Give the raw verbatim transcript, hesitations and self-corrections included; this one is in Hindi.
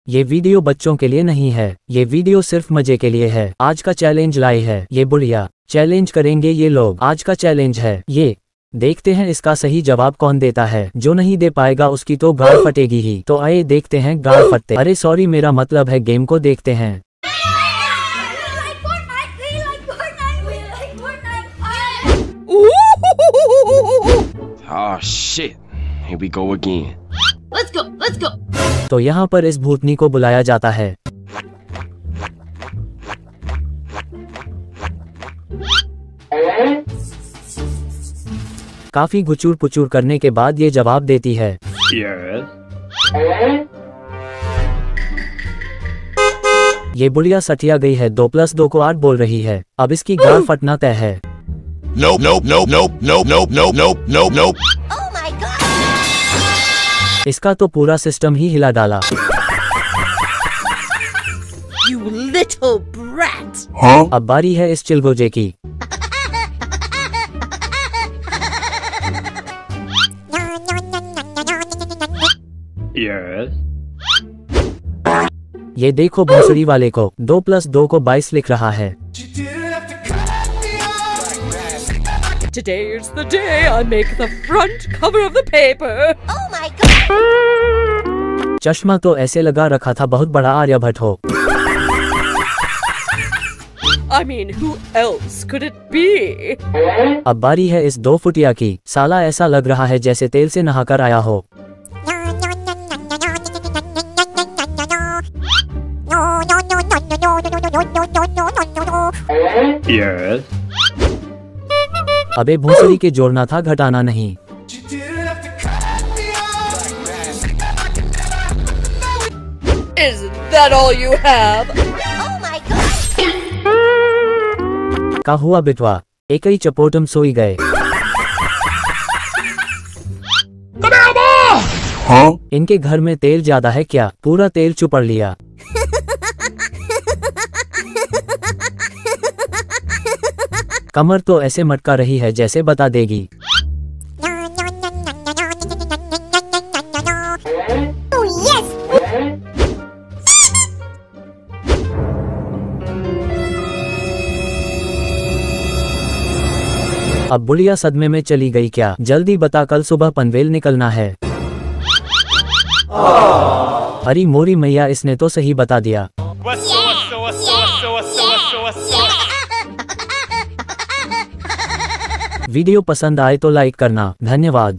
ये वीडियो बच्चों के लिए नहीं है, ये वीडियो सिर्फ मजे के लिए है। आज का चैलेंज लाई है ये बुढ़िया। चैलेंज करेंगे ये लोग। आज का चैलेंज है ये। देखते हैं इसका सही जवाब कौन देता है। जो नहीं दे पाएगा उसकी तो गाड़ फटेगी ही। तो आइए देखते हैं गाड़ फटते। अरे सॉरी, मेरा मतलब है गेम को देखते हैं। Oh shit, here we go again. Let's go, let's go. तो यहाँ पर इस भूतनी को बुलाया जाता है। काफी गुचूर पुचूर करने के बाद ये जवाब देती है। Yes. ये बुढ़िया सटिया गई है। दो प्लस दो को आठ बोल रही है। अब इसकी गाल फटना तय है। Nope, nope, nope, nope, nope, nope, nope, nope, nope, nope. Oh my god. इसका तो पूरा सिस्टम ही हिला डाला। You little brat. Huh? अब बारी है इस चिलगोजे की। Yes. ये देखो भोसड़ी वाले को दो प्लस दो को बाईस लिख रहा है। Today is the day I make the front cover of the paper. Oh my god. चश्मा तो ऐसे लगा रखा था बहुत बड़ा आर्यभट्ट हो। I mean, who else could it be? अब बारी है इस दो फुटिया की। साला ऐसा लग रहा है जैसे तेल से नहाकर आया हो। Yes. अबे भोसड़ी के जोड़ना था, घटाना नहीं। Is that all you have? Oh my god. का हुआ बिटवा? एक ही चपोटम सोई गए। Huh? इनके घर में तेल ज्यादा है क्या? पूरा तेल चुपड़ लिया। कमर तो ऐसे मटका रही है जैसे बता देगी। Oh yes. अब बुढ़िया सदमे में चली गई क्या? जल्दी बता, कल सुबह पनवेल निकलना है। अरे मोरी मैया, इसने तो सही बता दिया। वीडियो पसंद आए तो लाइक करना। धन्यवाद।